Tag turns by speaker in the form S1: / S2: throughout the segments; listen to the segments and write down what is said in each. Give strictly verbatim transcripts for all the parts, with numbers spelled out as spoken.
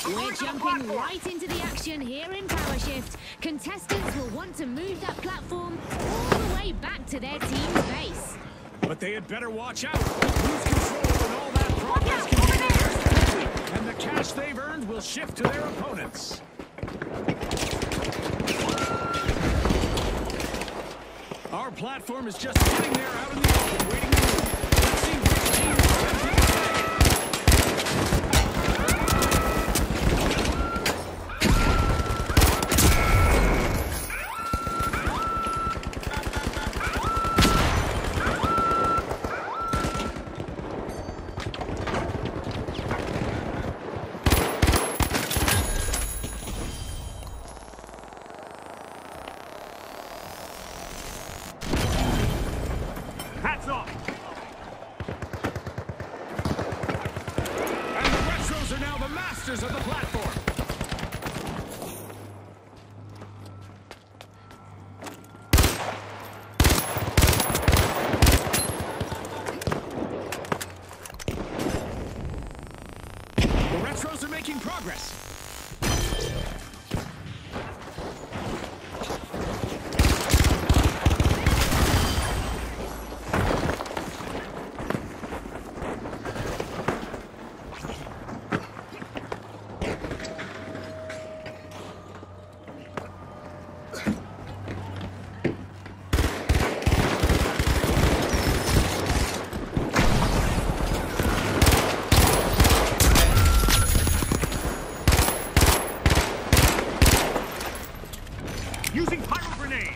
S1: We're jumping right into the action here in PowerShift. Contestants will want to move that platform all the way back to their team's base.
S2: But they had better watch out. Lose control and all that progress can be theirs. And the cash they've earned will shift to their opponents. Our platform is just sitting there out in the open, waiting to move. Let's see which team is attempting to stay. Hats off! And the Retros are now the masters of the platform. The Retros are making progress. Using pyro grenade.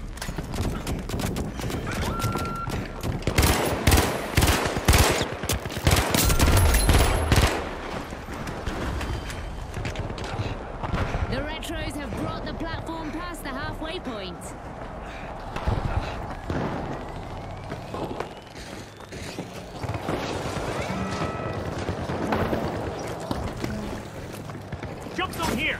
S1: The Retros have brought the platform past the halfway point.
S2: Jump zone here.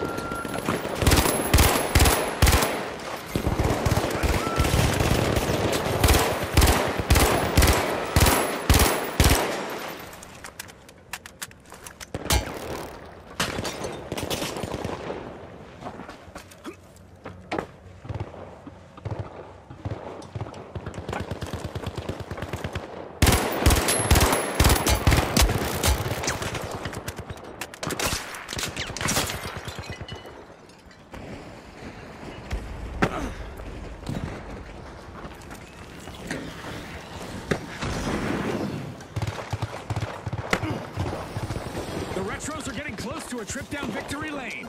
S2: The Retros are getting close to a trip down victory lane.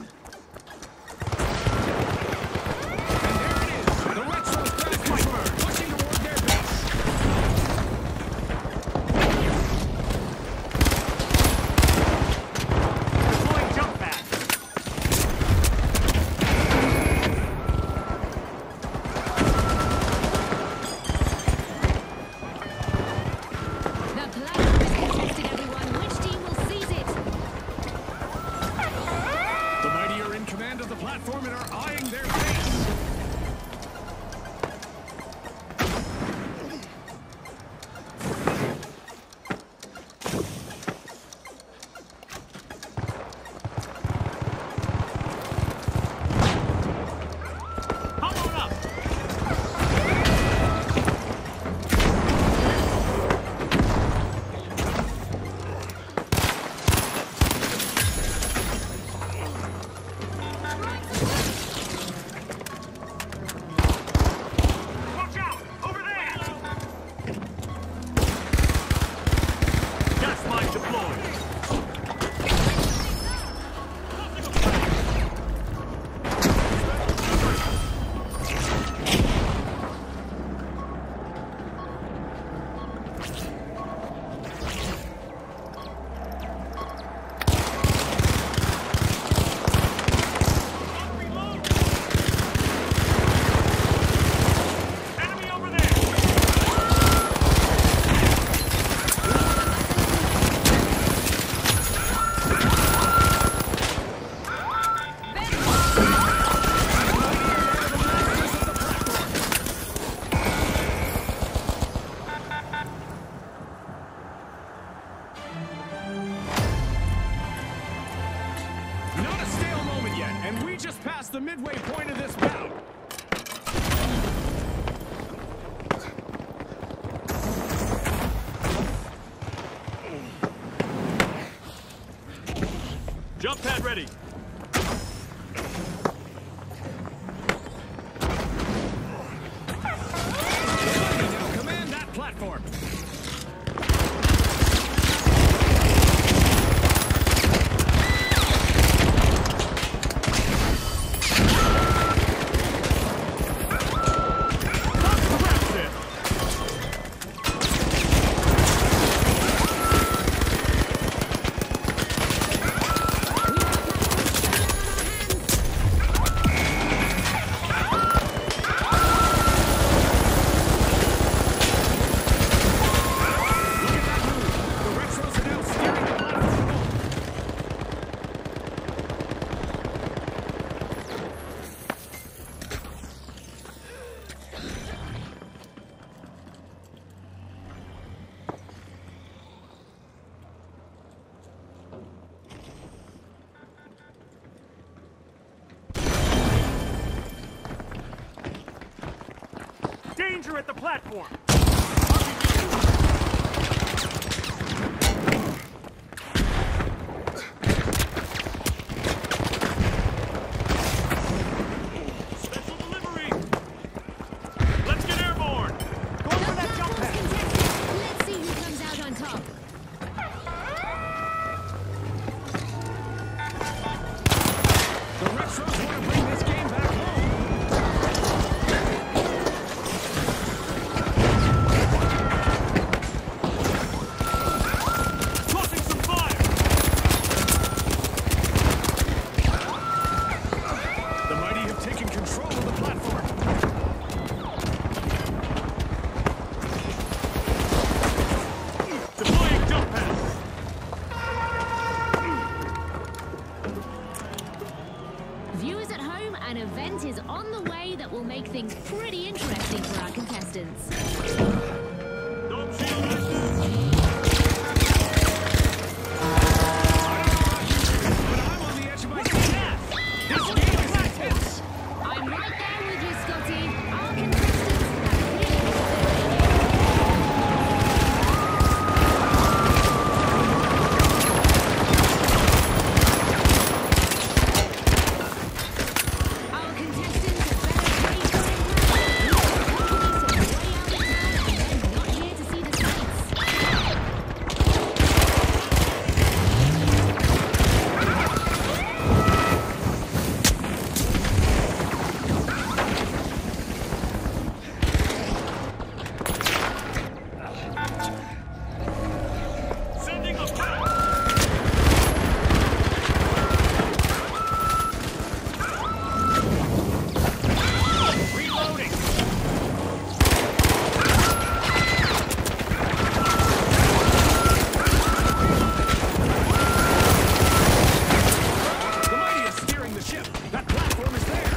S2: And there it is. The Retros back confirmed, pushing toward their base. Deploying jump pad.
S1: The platform is contested, everyone. Which team will seize it?
S2: The mighty And we just passed the midway point of this bout.
S3: Jump pad ready.
S2: Now command that platform.
S3: Danger at the platform! Special delivery! Let's get airborne! Going for that jump pad!
S1: Let's see who comes out on top.
S2: The Retros want to bring this game back home.
S1: Viewers at home, an event is on the way that will make things pretty interesting for our contestants.
S3: Don't shield us!
S2: But I'm on the edge of my seat. This game is intense.
S1: I'm right there with you, Scotty. Our contestants have really Our contestants have better wait for it. Police are way out of town and they're not here to see the sights.
S3: Sending a pack! Reloading!
S2: The Mighty is steering the ship. That platform is there.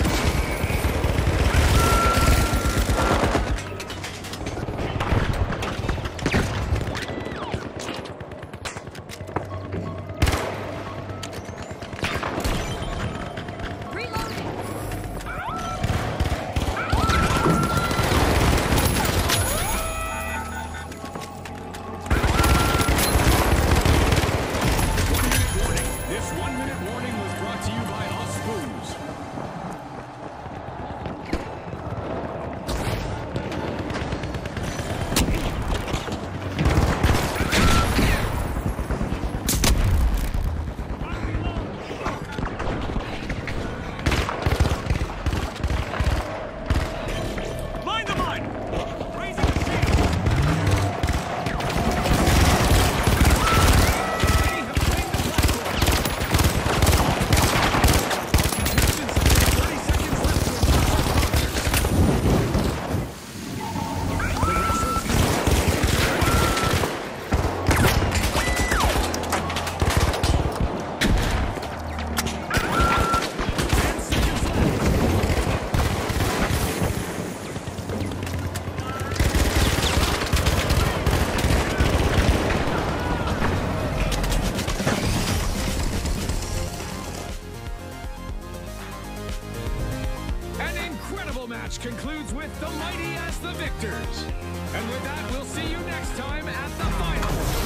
S2: Warning. This one-minute warning was brought to you by Us Booze.
S3: Mind the mine! Raising the sail!
S2: The Mighty have claimed the platform. title match concludes with the mighty as the victors. And with that, we'll see you next time at the finals.